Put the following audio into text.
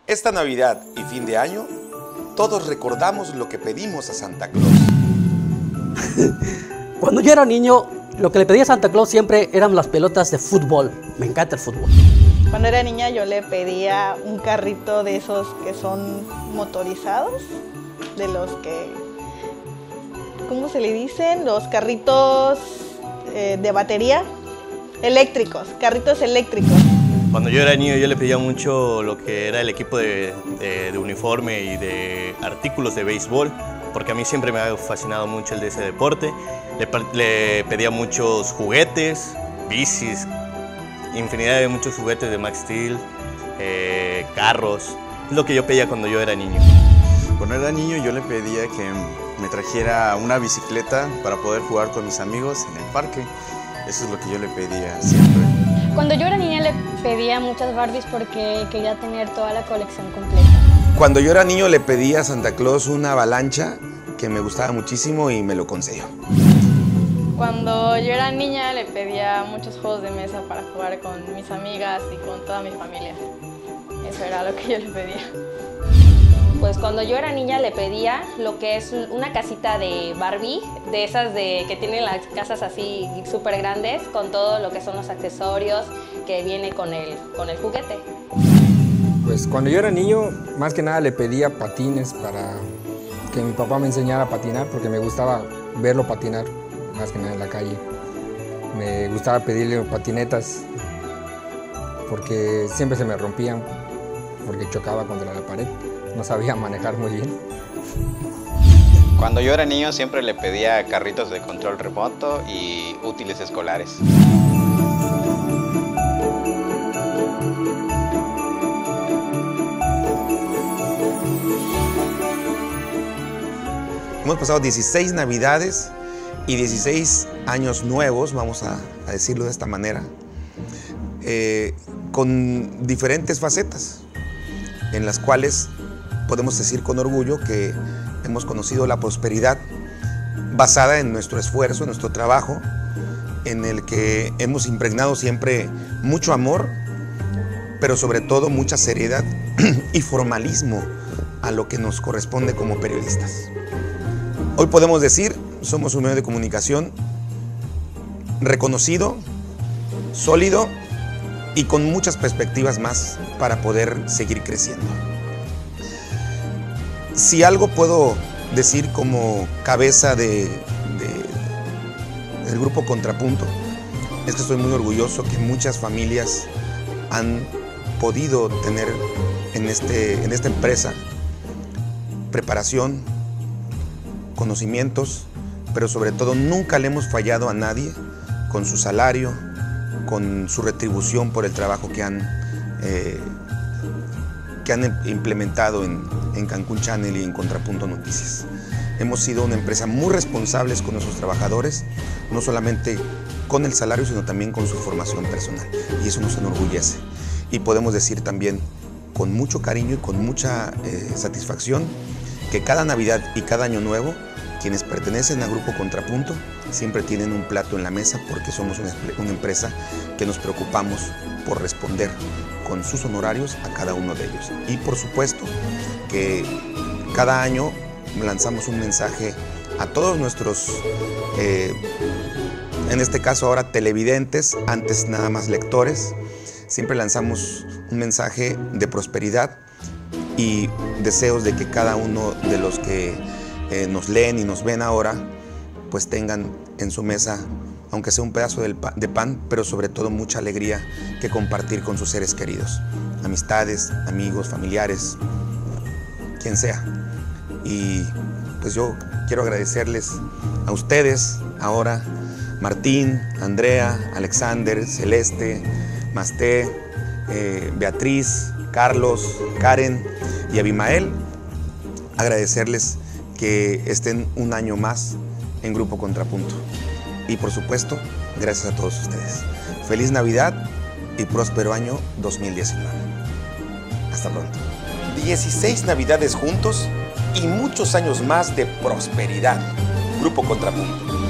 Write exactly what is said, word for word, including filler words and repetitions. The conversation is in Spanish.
Esta Navidad y fin de año, todos recordamos lo que pedimos a Santa Claus. Cuando yo era niño, lo que le pedía a Santa Claus siempre eran las pelotas de fútbol. Me encanta el fútbol. Cuando era niña yo le pedía un carrito de esos que son motorizados, de los que, ¿cómo se le dicen? Los carritos eh, de batería, eléctricos, carritos eléctricos. Cuando yo era niño yo le pedía mucho lo que era el equipo de, de, de uniforme y de artículos de béisbol, porque a mí siempre me ha fascinado mucho el de ese deporte. Le, le pedía muchos juguetes, bicis, infinidad de muchos juguetes de Max Steel, eh, carros. Es lo que yo pedía cuando yo era niño. Cuando era niño yo le pedía que me trajera una bicicleta para poder jugar con mis amigos en el parque. Eso es lo que yo le pedía siempre. Cuando yo era niña le pedía muchas Barbies porque quería tener toda la colección completa. Cuando yo era niño le pedí a Santa Claus una avalancha que me gustaba muchísimo y me lo concedió. Cuando yo era niña le pedía muchos juegos de mesa para jugar con mis amigas y con toda mi familia. Eso era lo que yo le pedía. Pues cuando yo era niña le pedía lo que es una casita de Barbie, de esas de que tienen las casas así súper grandes, con todo lo que son los accesorios que viene con el, con el juguete. Pues cuando yo era niño, más que nada le pedía patines para que mi papá me enseñara a patinar, porque me gustaba verlo patinar, más que nada en la calle. Me gustaba pedirle patinetas, porque siempre se me rompían, porque chocaba contra la pared. No sabía manejar muy bien. Cuando yo era niño siempre le pedía carritos de control remoto y útiles escolares. Hemos pasado dieciséis Navidades y dieciséis años nuevos, vamos a, a decirlo de esta manera, eh, con diferentes facetas, en las cuales podemos decir con orgullo que hemos conocido la prosperidad basada en nuestro esfuerzo, en nuestro trabajo, en el que hemos impregnado siempre mucho amor, pero sobre todo mucha seriedad y formalismo a lo que nos corresponde como periodistas. Hoy podemos decir, somos un medio de comunicación reconocido, sólido y con muchas perspectivas más para poder seguir creciendo. Si algo puedo decir como cabeza de, de, del grupo Contrapunto, es que estoy muy orgulloso que muchas familias han podido tener en, este, en esta empresa preparación, conocimientos, pero sobre todo nunca le hemos fallado a nadie con su salario, con su retribución por el trabajo que han, eh, que han implementado en, en Cancún Channel y en Contrapunto Noticias. Hemos sido una empresa muy responsables con nuestros trabajadores, no solamente con el salario, sino también con su formación personal. Y eso nos enorgullece. Y podemos decir también con mucho cariño y con mucha eh, satisfacción que cada Navidad y cada Año Nuevo, quienes pertenecen al Grupo Contrapunto siempre tienen un plato en la mesa porque somos una, una empresa que nos preocupamos por responder con sus honorarios a cada uno de ellos. Y por supuesto que cada año lanzamos un mensaje a todos nuestros, eh, en este caso ahora televidentes, antes nada más lectores. Siempre lanzamos un mensaje de prosperidad y deseos de que cada uno de los que eh, nos leen y nos ven ahora pues tengan en su mesa, aunque sea un pedazo de pan, pero sobre todo mucha alegría que compartir con sus seres queridos, amistades, amigos, familiares, quien sea. Y pues yo quiero agradecerles a ustedes ahora, Martín, Andrea, Alexander, Celeste, Masté, eh, Beatriz, Carlos, Karen y Abimael, agradecerles que estén un año más en Grupo Contrapunto. Y por supuesto, gracias a todos ustedes. Feliz Navidad y próspero año dos mil diecinueve. Hasta pronto. dieciséis Navidades juntos y muchos años más de prosperidad. Grupo Contrapunto.